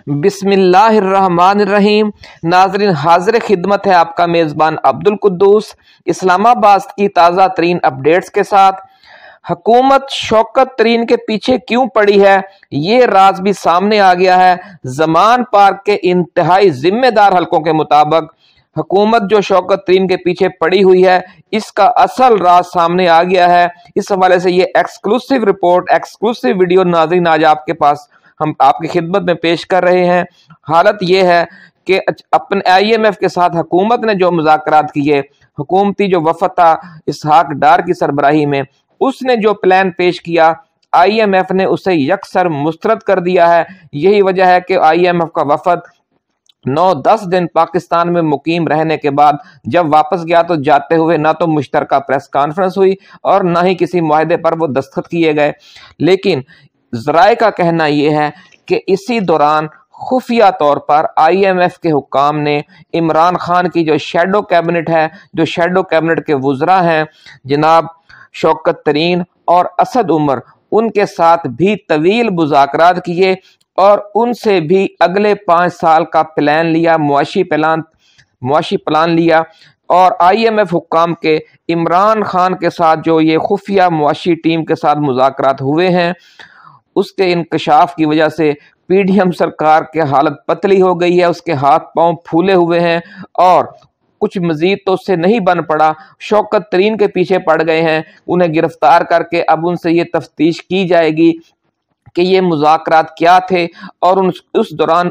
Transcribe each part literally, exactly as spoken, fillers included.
بسم اللہ الرحمن الرحیم۔ ناظرین، حاضر خدمت ہے آپ کا میزبان عبدالقدوس اسلام آباد کی تازہ ترین اپڈیٹس کے ساتھ۔ حکومت شوکت ترین کے پیچھے کیوں پڑی ہے، یہ راز بھی سامنے آ گیا ہے۔ زمان پارک کے انتہائی ذمہ دار حلقوں کے مطابق حکومت جو شوکت ترین کے پیچھے پڑی ہوئی ہے، اس کا اصل راز سامنے آ گیا ہے۔ اس حوالے سے یہ ایکسکلوسیو رپورٹ، ایکسکلوسیو ویڈیو ناظرین آج آپ کے پاس ہم آپ کی خدمت میں پیش کر رہے ہیں۔ حالت یہ ہے کہ اپنے آئی ایم ایف کے ساتھ حکومت نے جو مذاکرات کیے، حکومتی جو وفد تھا اسحاق ڈار کی سربراہی میں، اس نے جو پلان پیش کیا، آئی ایم ایف نے اسے یکسر مسترد کر دیا ہے۔ یہی وجہ ہے کہ آئی ایم ایف کا وفد نو دس دن پاکستان میں مقیم رہنے کے بعد جب واپس گیا تو جاتے ہوئے نہ تو مشترکہ پریس کانفرنس ہوئی اور نہ ہی کسی معاہدے پر وہ دستخط کیے گئے۔ لیکن ذرائع کا کہنا یہ ہے کہ اسی دوران خفیہ طور پر آئی ایم ایف کے حکام نے عمران خان کی جو شیڈو کیبنٹ ہے، جو شیڈو کیبنٹ کے وزراء ہیں جناب شوکت ترین اور اسد عمر، ان کے ساتھ بھی طویل مذاکرات کیے اور ان سے بھی اگلے پانچ سال کا پلان لیا، معاشی پلان معاشی پلان لیا۔ اور آئی ایم ایف حکام کے عمران خان کے ساتھ جو یہ خفیہ معاشی ٹیم کے ساتھ مذاکرات ہوئے ہیں، اس کے انکشاف کی وجہ سے پی ڈی ایم سرکار کے حالت پتلی ہو گئی ہے، اس کے ہاتھ پاؤں پھولے ہوئے ہیں اور کچھ مزید تو اس سے نہیں بن پڑا۔ شوکت ترین کے پیچھے پڑ گئے ہیں، انہیں گرفتار کر کے اب ان سے یہ تفتیش کی جائے گی کہ یہ مذاکرات کیا تھے اور اس دوران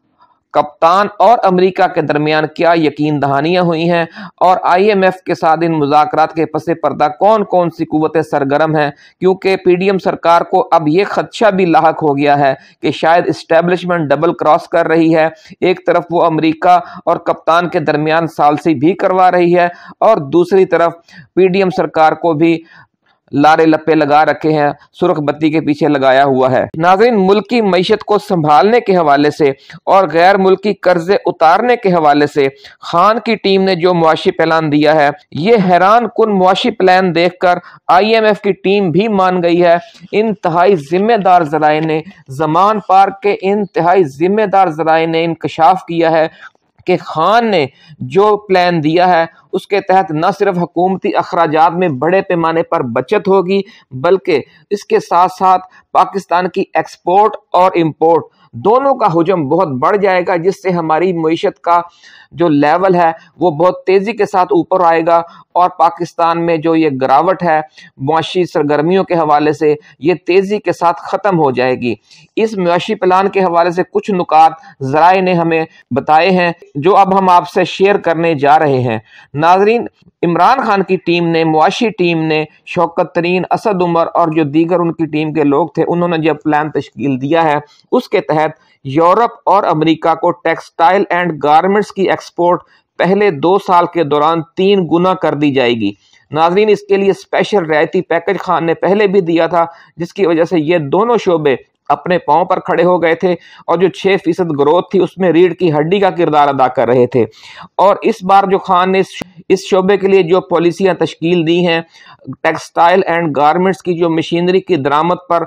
کپتان اور امریکہ کے درمیان کیا یقین دہانیاں ہوئی ہیں، اور آئی ایم ایف کے ساتھ ان مذاکرات کے پس پردہ کون کون سی قوتیں سرگرم ہیں، کیونکہ پی ڈی ایم سرکار کو اب یہ خدشہ بھی لاحق ہو گیا ہے کہ شاید اسٹیبلشمنٹ ڈبل کراس کر رہی ہے۔ ایک طرف وہ امریکہ اور کپتان کے درمیان ثالثی بھی کروا رہی ہے اور دوسری طرف پی ڈی ایم سرکار کو بھی لارے لپے لگا رکھے ہیں، سرخ بتی کے پیچھے لگایا ہوا ہے۔ ناظرین، ملکی معیشت کو سنبھالنے کے حوالے سے اور غیر ملکی قرضے اتارنے کے حوالے سے خان کی ٹیم نے جو معاشی پلان دیا ہے، یہ حیران کن معاشی پلان دیکھ کر آئی ایم ایف کی ٹیم بھی مان گئی ہے۔ انتہائی ذمہ دار ذرائع نے زمان پارک کے انتہائی ذمہ دار ذرائع نے انکشاف کیا ہے کہ خان نے جو پلان دیا ہے اس کے تحت نہ صرف حکومتی اخراجات میں بڑے پیمانے پر بچت ہوگی، بلکہ اس کے ساتھ ساتھ پاکستان کی ایکسپورٹ اور امپورٹ دونوں کا حجم بہت بڑھ جائے گا، جس سے ہماری معیشت کا جو لیول ہے وہ بہت تیزی کے ساتھ اوپر آئے گا اور پاکستان میں جو یہ گراوٹ ہے معاشی سرگرمیوں کے حوالے سے، یہ تیزی کے ساتھ ختم ہو جائے گی۔ اس معاشی پلان کے حوالے سے کچھ نکات ذرائع نے ہمیں بتائے ہیں جو اب ہم آپ سے شیئر کرنے جا رہے ہیں۔ ناظرین، عمران خان کی ٹیم نے، معاشی ٹیم نے، شوکت ترین، اسد عمر اور جو دیگر ان کی ٹیم کے لوگ تھے، انہوں نے جب پلان تشکیل دیا ہے، اس کے تحت یورپ اور امریکہ کو ٹیکسٹائل اینڈ گارمنٹس کی ایکسپورٹ پہلے دو سال کے دوران تین گنا کر دی جائے گی۔ ناظرین، اس کے لیے اسپیشل رعایتی پیکج خان نے پہلے بھی دیا تھا، جس کی وجہ سے یہ دونوں شعبے اپنے پاؤں پر کھڑے ہو گئے تھے اور جو چھ فیصد گروتھ تھی اس میں ریڑھ کی ہڈی کا کردار ادا کر رہے تھے۔ اور اس بار جو خان نے اس شعبے کے لیے جو پالیسیاں تشکیل دی ہیں، ٹیکسٹائل اینڈ گارمنٹس کی جو مشینری کی درآمد پر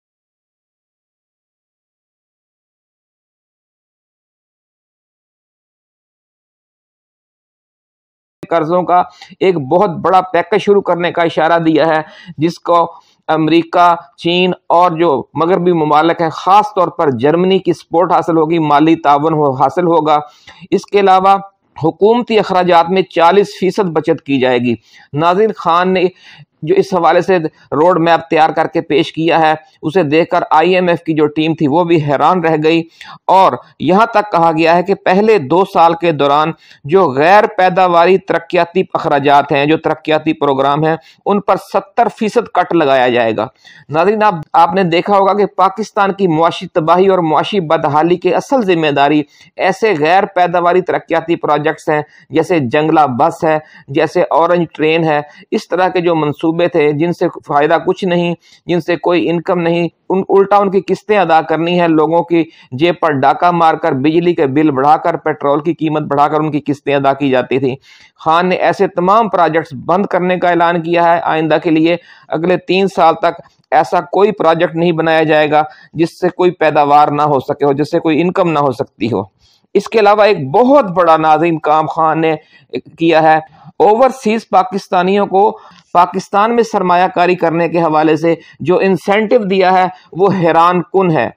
قرضوں کا ایک بہت بڑا پیکج شروع کرنے کا اشارہ دیا ہے، جس کو امریکہ، چین اور جو مغربی ممالک ہیں، خاص طور پر جرمنی کی سپورٹ حاصل ہوگی، مالی تعاون حاصل ہوگا۔ اس کے علاوہ حکومتی اخراجات میں چالیس فیصد بچت کی جائے گی۔ ناظرین، خان نے جو اس حوالے سے روڈ میپ تیار کر کے پیش کیا ہے، اسے دیکھ کر آئی ایم ایف کی جو ٹیم تھی وہ بھی حیران رہ گئی، اور یہاں تک کہا گیا ہے کہ پہلے دو سال کے دوران جو غیر پیداواری ترقیاتی اخراجات ہیں، جو ترقیاتی پروگرام ہیں، ان پر ستر فیصد کٹ لگایا جائے گا۔ ناظرین، آپ آپ نے دیکھا ہوگا کہ پاکستان کی معاشی تباہی اور معاشی بدحالی کے اصل ذمہ داری ایسے غیر پیداواری ترقیاتی پروجیکٹس ہیں جیسے جنگلہ بس ہے، جیسے اورنج ٹرین ہے، اس طرح کے جو منصوبے सूबे थे जिनसे फ़ायदा कुछ नहीं, जिनसे कोई इनकम नहीं, उन उल्टा उनकी किस्तें अदा करनी है, लोगों की जेब पर डाका मारकर, बिजली के बिल बढ़ाकर, पेट्रोल की कीमत बढ़ाकर उनकी किस्तें अदा की जाती थी। खान ने ऐसे तमाम प्रोजेक्ट्स बंद करने का ऐलान किया है। आइंदा के लिए अगले तीन साल तक ऐसा कोई प्रोजेक्ट नहीं बनाया जाएगा जिससे कोई पैदावार ना हो सके हो, जिससे कोई इनकम ना हो सकती हो। इसके अलावा एक बहुत बड़ा नाज़रीन काम खान ने किया है, ओवरसीज पाकिस्तानियों को पाकिस्तान में सरमायाकारी करने के हवाले से जो इंसेंटिव दिया है वो हैरान कुन है।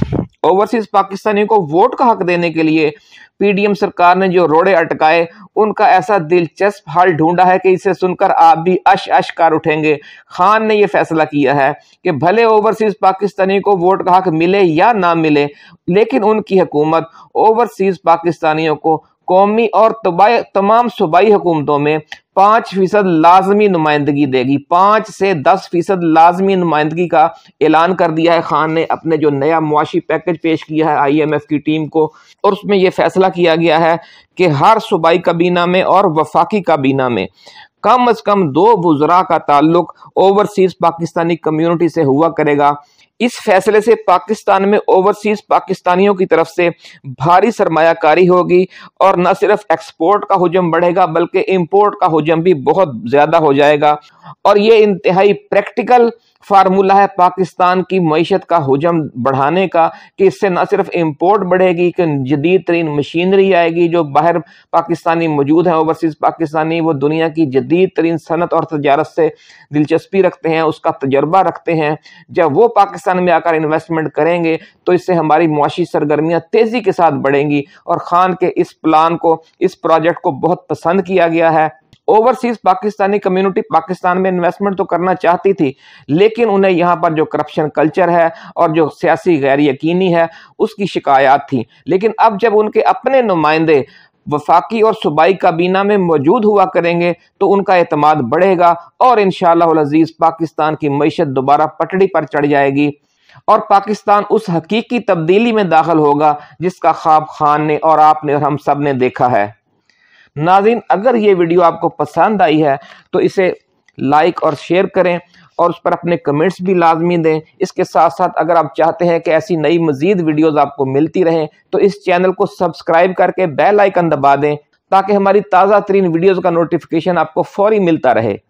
ओवरसीज पाकिस्तानियों को वोट का हक देने के लिए पीडीएम सरकार ने जो रोड़े अटकाए, उनका ऐसा दिलचस्प हल ढूंढा है कि इसे सुनकर आप भी अश अश कर उठेंगे। खान ने यह फैसला किया है कि भले ओवरसीज पाकिस्तानी को वोट का हक मिले या ना मिले, लेकिन उनकी हुकूमत ओवरसीज पाकिस्तानियों को कौमी और तमाम सूबाई हुकूमतों में पाँच फीसद लाजमी नुमाइंदगी देगी। पाँच से दस फीसद लाजमी नुमाइंदगी का ऐलान कर दिया है खान ने अपने जो नया मुआशी पैकेज पेश किया है आई एम एफ की टीम को, और उसमें यह फैसला किया गया है कि हर सूबाई काबीना में और वफाकी काबीना में कम अज कम दो वुज़रा का ताल्लुक ओवरसीज पाकिस्तानी कम्युनिटी से हुआ करेगा। इस फैसले से पाकिस्तान में ओवरसीज पाकिस्तानियों की तरफ से भारी सरमायाकारी होगी और न सिर्फ एक्सपोर्ट का हुजम बढ़ेगा बल्कि इंपोर्ट का हुजम भी बहुत ज्यादा हो जाएगा। और ये इंतहाई प्रैक्टिकल फार्मूला है पाकिस्तान की मईशत का हुजम बढ़ाने का कि इससे न सिर्फ इंपोर्ट बढ़ेगी कि जदीद तरीन मशीनरी आएगी। जो बाहर पाकिस्तानी मौजूद हैं ओवरसीज पाकिस्तानी, वो दुनिया की जदीद तरीन सनत और तजारत से दिलचस्पी रखते हैं, उसका तजर्बा रखते हैं। जब वो पाकिस्तान में आकर इन्वेस्टमेंट करेंगे तो इससे हमारी मुआशी सरगर्मियाँ तेज़ी के साथ बढ़ेंगी। और खान के इस प्लान को, इस प्रोजेक्ट को बहुत पसंद किया गया है। ओवरसीज पाकिस्तानी कम्युनिटी पाकिस्तान में इन्वेस्टमेंट तो करना चाहती थी, लेकिन उन्हें यहाँ पर जो करप्शन कल्चर है और जो सियासी गैर यकीनी है उसकी शिकायत थी। लेकिन अब जब उनके अपने नुमाइंदे वफाकी और सूबाई काबीना में मौजूद हुआ करेंगे तो उनका एतमाद बढ़ेगा और इंशाअल्लाह अल अज़ीज़ पाकिस्तान की मईशत दोबारा पटड़ी पर चढ़ जाएगी और पाकिस्तान उस हकीकी तब्दीली में दाखिल होगा जिसका ख्वाब खान ने और आपने और हम सब ने देखा है। नाज़रीन, अगर ये वीडियो आपको पसंद आई है तो इसे लाइक और शेयर करें और उस पर अपने कमेंट्स भी लाजमी दें। इसके साथ साथ अगर आप चाहते हैं कि ऐसी नई मज़ीद वीडियोज़ आपको मिलती रहें तो इस चैनल को सब्सक्राइब करके बेल आइकन दबा दें ताकि हमारी ताज़ा तरीन वीडियोज़ का नोटिफिकेशन आपको फौरी मिलता रहे।